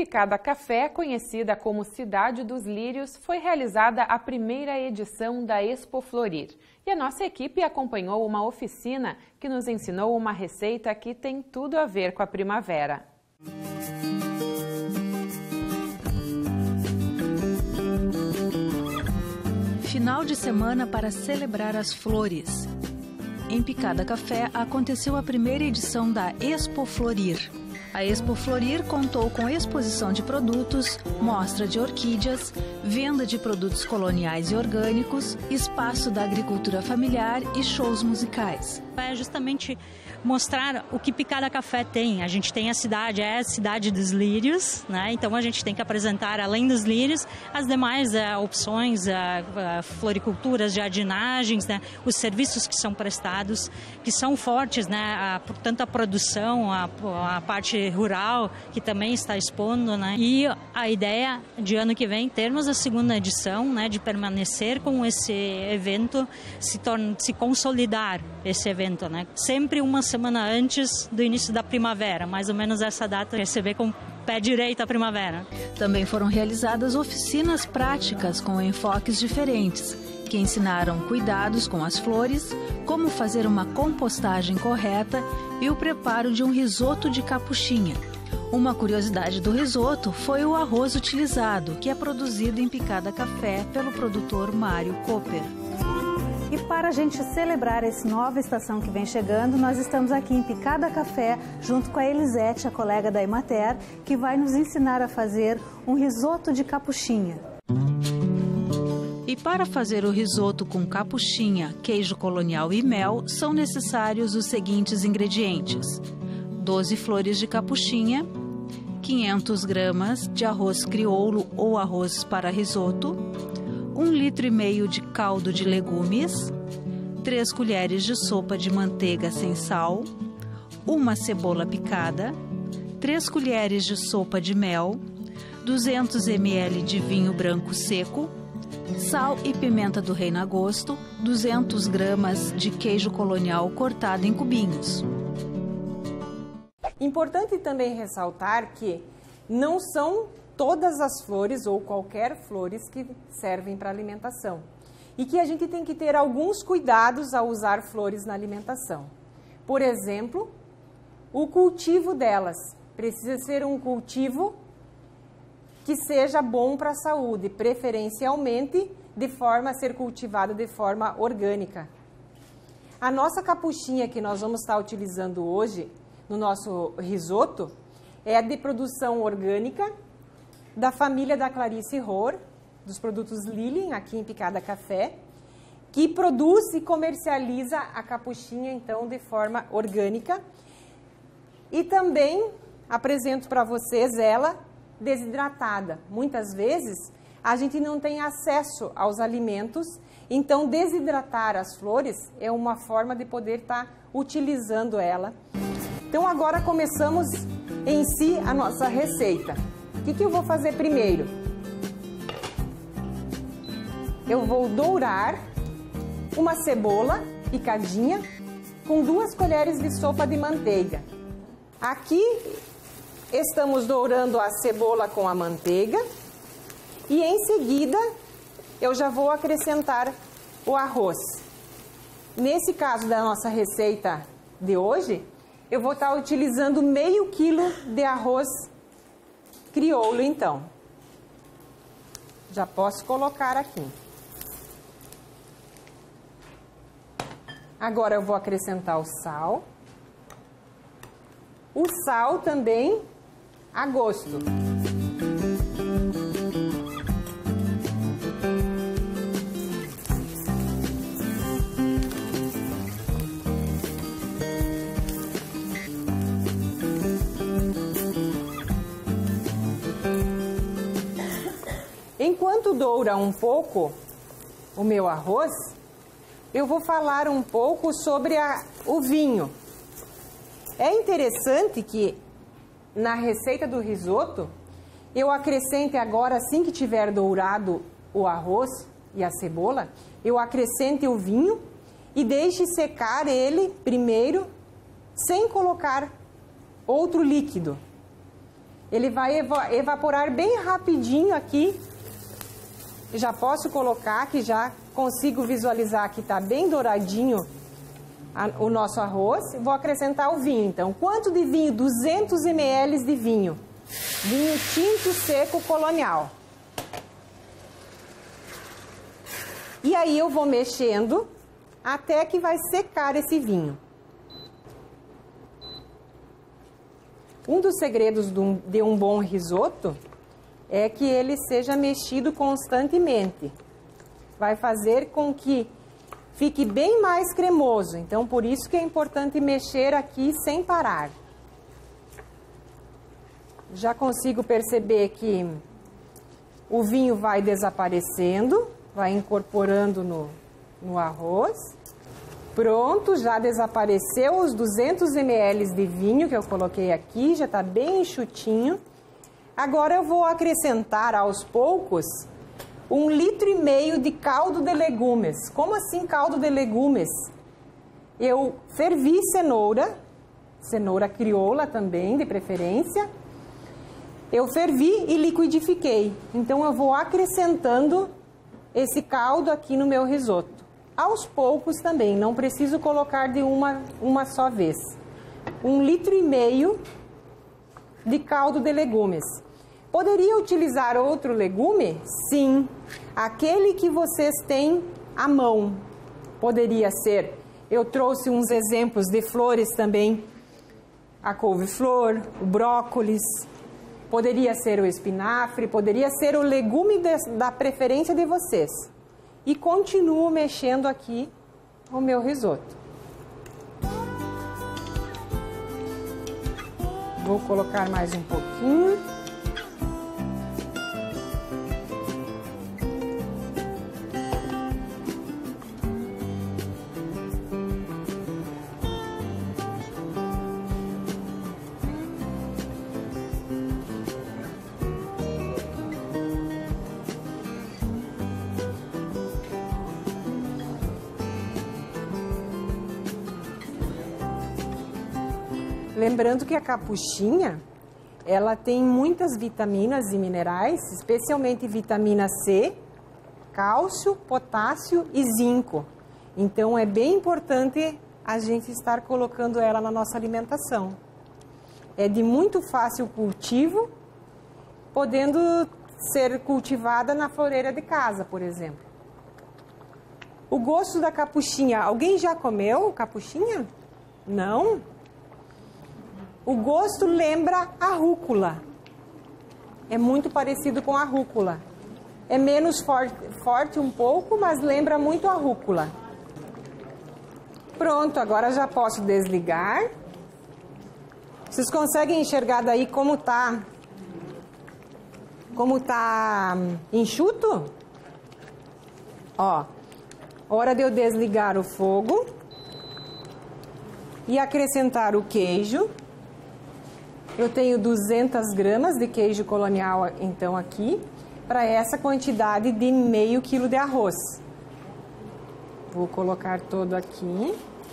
Picada Café, conhecida como Cidade dos Lírios, foi realizada a primeira edição da Expo Florir. E a nossa equipe acompanhou uma oficina que nos ensinou uma receita que tem tudo a ver com a primavera. Final de semana para celebrar as flores. Em Picada Café aconteceu a primeira edição da Expo Florir. A Expo Florir contou com exposição de produtos, mostra de orquídeas, venda de produtos coloniais e orgânicos, espaço da agricultura familiar e shows musicais. É justamente mostrar o que Picada Café tem. A gente tem a cidade dos lírios, né? Então a gente tem que apresentar, além dos lírios, as demais opções, floriculturas, jardinagens, né? Os serviços que são prestados, que são fortes, né? Tanto a produção, a parte rural, que também está expondo, né? E a ideia de ano que vem termos a segunda edição, né? De permanecer com esse evento, se consolidar esse evento, né? Sempre uma semana antes do início da primavera, mais ou menos essa data, receber com o pé direito a primavera. Também foram realizadas oficinas práticas com enfoques diferentes, que ensinaram cuidados com as flores, como fazer uma compostagem correta e o preparo de um risoto de capuchinha. Uma curiosidade do risoto foi o arroz utilizado, que é produzido em Picada Café pelo produtor Mário Cooper. E para a gente celebrar essa nova estação que vem chegando, nós estamos aqui em Picada Café, junto com a Elisete, a colega da Emater, que vai nos ensinar a fazer um risoto de capuchinha. E para fazer o risoto com capuchinha, queijo colonial e mel, são necessários os seguintes ingredientes: 12 flores de capuchinha, 500 gramas de arroz crioulo ou arroz para risoto, 1,5 litro de caldo de legumes, 3 colheres de sopa de manteiga sem sal, uma cebola picada, 3 colheres de sopa de mel, 200 ml de vinho branco seco, sal e pimenta do reino a gosto, 200 gramas de queijo colonial cortado em cubinhos. Importante também ressaltar que não são todas as flores ou qualquer flores que servem para alimentação. E que a gente tem que ter alguns cuidados ao usar flores na alimentação. Por exemplo, o cultivo delas precisa ser um cultivo que seja bom para a saúde, preferencialmente de forma a ser cultivado de forma orgânica. A nossa capuchinha que nós vamos estar utilizando hoje no nosso risoto é de produção orgânica, da família da Clarice Rohr, dos produtos Lilian, aqui em Picada Café, que produz e comercializa a capuchinha, então, de forma orgânica. E também apresento para vocês ela desidratada. Muitas vezes a gente não tem acesso aos alimentos, então desidratar as flores é uma forma de poder estar utilizando ela. Então agora começamos em si a nossa receita. O que eu vou fazer primeiro? Eu vou dourar uma cebola picadinha com 2 colheres de sopa de manteiga. Aqui estamos dourando a cebola com a manteiga e em seguida eu já vou acrescentar o arroz. Nesse caso da nossa receita de hoje, eu vou estar utilizando meio quilo de arroz crioulo, então. Já posso colocar aqui. Agora eu vou acrescentar o sal. O sal também a gosto. Enquanto doura um pouco o meu arroz, eu vou falar um pouco sobre o vinho. É interessante que na receita do risoto, eu acrescente agora, assim que tiver dourado o arroz e a cebola, eu acrescente o vinho e deixe secar ele primeiro, sem colocar outro líquido. Ele vai evaporar bem rapidinho aqui. Já posso colocar, que já consigo visualizar que está bem douradinho o nosso arroz. Vou acrescentar o vinho, então. Quanto de vinho? 200 ml de vinho. Vinho tinto seco colonial. E aí eu vou mexendo até que vai secar esse vinho. Um dos segredos de um bom risoto é que ele seja mexido constantemente. Vai fazer com que fique bem mais cremoso. Então, por isso que é importante mexer aqui sem parar. Já consigo perceber que o vinho vai desaparecendo, vai incorporando no arroz. Pronto, já desapareceu os 200 ml de vinho que eu coloquei aqui, já está bem enxutinho. Agora eu vou acrescentar aos poucos 1,5 litro de caldo de legumes. Como assim caldo de legumes? Eu fervi cenoura crioula também, de preferência. Eu fervi e liquidifiquei. Então eu vou acrescentando esse caldo aqui no meu risoto. Aos poucos também, não preciso colocar de uma só vez. 1,5 litro de caldo de legumes. Poderia utilizar outro legume? Sim, aquele que vocês têm à mão. Poderia ser, eu trouxe uns exemplos de flores também, a couve-flor, o brócolis, poderia ser o espinafre, poderia ser o legume da preferência de vocês. E continuo mexendo aqui o meu risoto. Vou colocar mais um pouquinho. Lembrando que a capuchinha, ela tem muitas vitaminas e minerais, especialmente vitamina C, cálcio, potássio e zinco. Então é bem importante a gente estar colocando ela na nossa alimentação. É de muito fácil cultivo, podendo ser cultivada na floreira de casa, por exemplo. O gosto da capuchinha, alguém já comeu capuchinha? Não? O gosto lembra a rúcula. É muito parecido com a rúcula. É menos forte um pouco, mas lembra muito a rúcula. Pronto, agora já posso desligar. Vocês conseguem enxergar daí como tá enxuto? Ó, hora de eu desligar o fogo e acrescentar o queijo. Eu tenho 200 gramas de queijo colonial, então, aqui, para essa quantidade de meio quilo de arroz. Vou colocar todo aqui.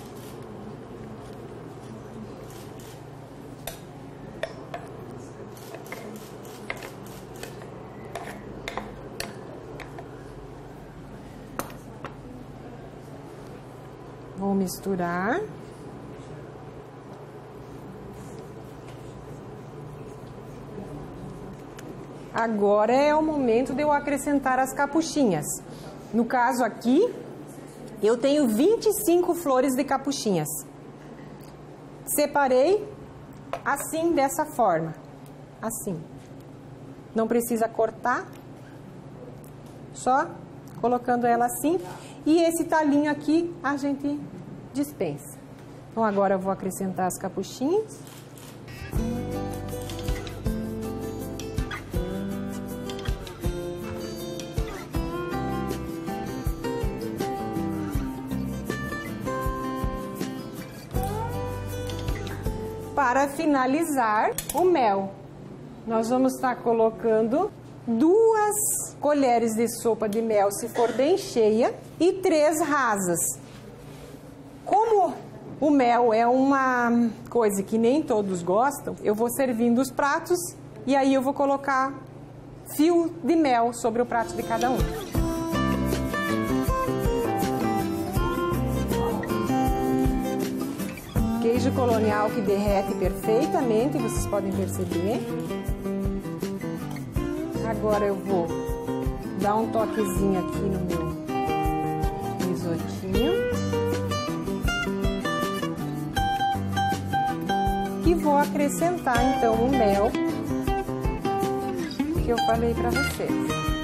Vou misturar. Agora é o momento de eu acrescentar as capuchinhas. No caso aqui, eu tenho 25 flores de capuchinhas. Separei assim, dessa forma. Assim. Não precisa cortar. Só colocando ela assim. E esse talinho aqui a gente dispensa. Então agora eu vou acrescentar as capuchinhas. Para finalizar, o mel. Nós vamos estar colocando 2 colheres de sopa de mel, se for bem cheia, e 3 rasas. Como o mel é uma coisa que nem todos gostam, eu vou servindo os pratos E aí eu vou colocar fio de mel sobre o prato de cada um. Queijo colonial que derrete perfeitamente, vocês podem perceber. Agora eu vou dar um toquezinho aqui no meu risotinho. E vou acrescentar então o mel que eu falei para vocês.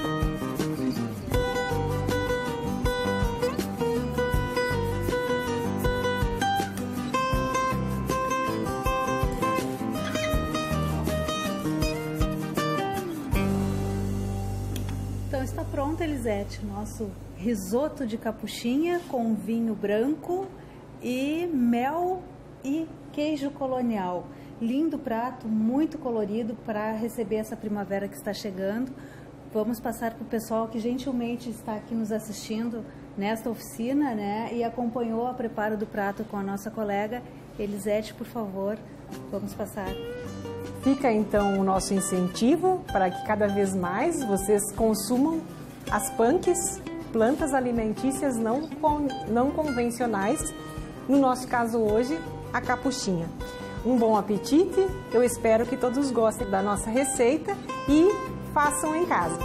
Então está pronto, Elisete, nosso risoto de capuchinha com vinho branco e mel e queijo colonial. Lindo prato, muito colorido para receber essa primavera que está chegando. Vamos passar para o pessoal que gentilmente está aqui nos assistindo nesta oficina, né? E acompanhou o preparo do prato com a nossa colega Elisete, por favor, vamos passar. Fica então o nosso incentivo para que cada vez mais vocês consumam as punks, plantas alimentícias não convencionais. No nosso caso hoje, a capuchinha. Um bom apetite, eu espero que todos gostem da nossa receita e façam em casa.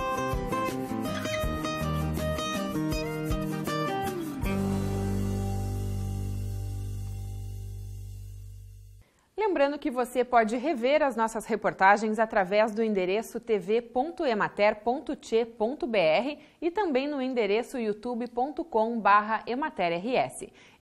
Lembrando que você pode rever as nossas reportagens através do endereço tv.emater.che.br e também no endereço youtube.com/ematerrs.